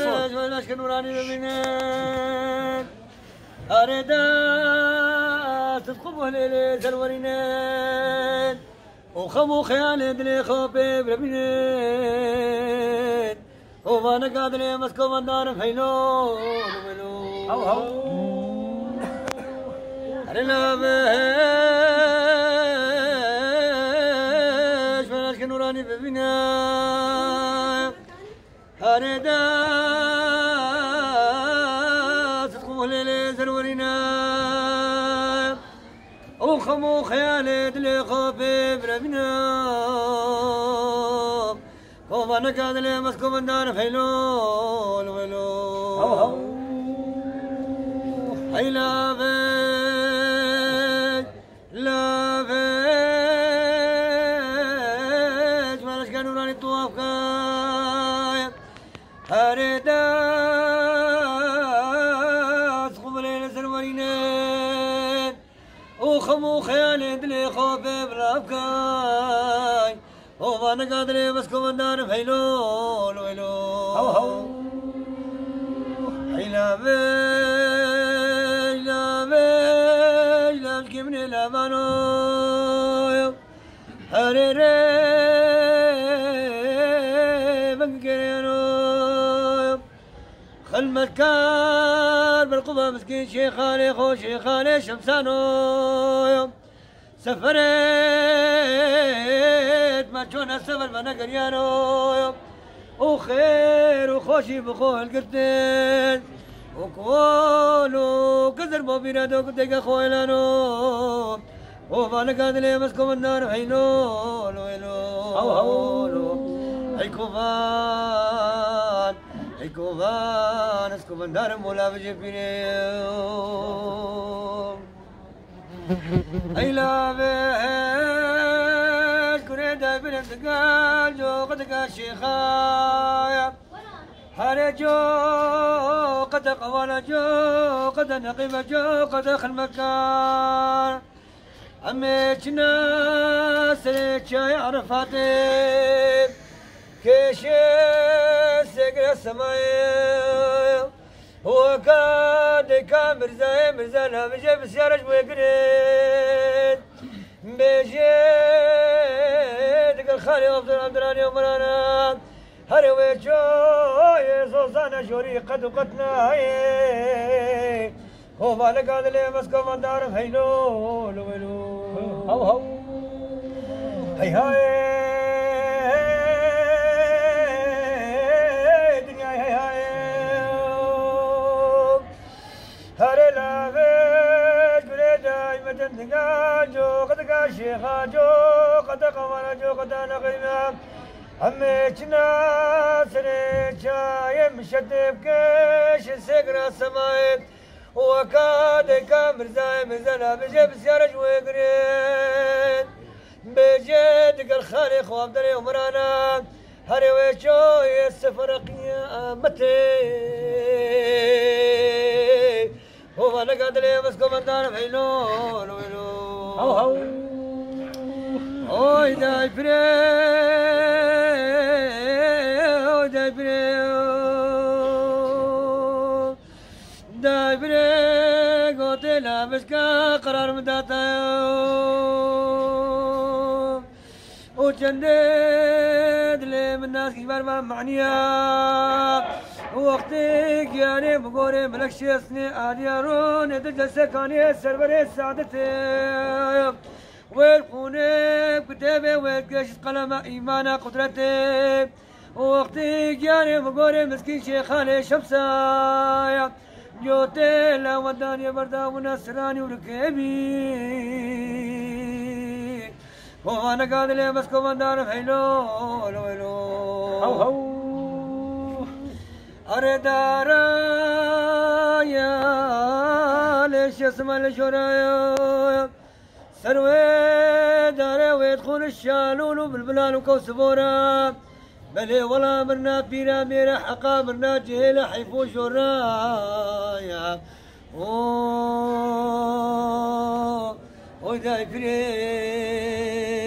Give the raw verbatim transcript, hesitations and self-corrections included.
الصوت ماشك نوراني بمنين أريدا تتقبه ليلة الورينين وخمو خيالي دلي خوبي بربينين وما قادر مسكو من دار فيلو هو هو أرينا بهش ماشك نوراني بمنين أريدا تتقبه ليلة الورينين وخمو خيالي دلي خوبي بربنا وما نقاد لي مسكو من دار فيلول ويلول هاي لا بيج لا بيج مالش كانوا راني طواف كايا هريدا تقوم ليلة سلورينين وخمو خيالي دلي خوفي برافكاي وما قادري مسكو من دار فيلول ويلول هو هو حيلا بيج لا بيج لا بشكي من الأمانو هريري بنكرينو خل مكان بالقبة مسكين شيخاني خو شيخاني شمسانو سفرت ما تشون السفر بنا قريانو وخير وخوشي بخو القرتين وكولو كذر بوبينادو كدقا خويلانو وفانا قادلي مسكو من نار حينول ويلو هو هو حيكوفان حيكوفان اسكو من دار مولا بجفينيو أيلا بهش كريدا بنتقال جو قدقا شيخايا هاري جو قد قوانا جو قد نقيمة جو قد خل مكان أميتنا سريتشا يعرفاتي كيشي سيقرا السمايا وكاد كان مرزاي مرزانا بجي بسيارة ويقرين بيجي دقل خالي وفضل عبدالاني ومرانا هاري ويجو يزوزانا جوري قد وقتنا هاي هو مالك هذا اللي مسكو من دار هيلو لو لو هو هو هاي هاي دنيا هاي هاي هاري لا بيج قريدا يمتن جو قد شيخا جو قد قوانا جو قد نقينا أميتنا سريتشا يمشد بكيش سيقرا السمايب وكاد كامر زاي مزنا بجيب سيارة ويقرين بجيد الخالي خواب دري ومرانا هاري ويشو يسفر قيامتي هو انا قاد لي مسكو من دار فيلول ويلول هو هو اوي داي بري اوي داي بري داي بري قوتي لابسكا قرار مداتا وجندد لي من الناس كبار ما معنيا وقتك يعني بقولي ملك شيسني عديارون تجلسكاني سربري سعادتي ويلقونك كتابي ويلقش قلم إيمانا قدرتي وقتك يعني بقولي مسكين شيخاني شمسايا جوتي لا وداني بردا ونسراني وركبي وانا قاعد لي مسكو من دار حيلول ويلو هو هو أريد رايا ليش اسمه الشرايا سروي داري ويدخل الشالول بالبلال وكوسبورا بلي ولا مرنا بيرا ميرا حقا مرنا جهيلة حيفوش ورايا اوه وذا فريد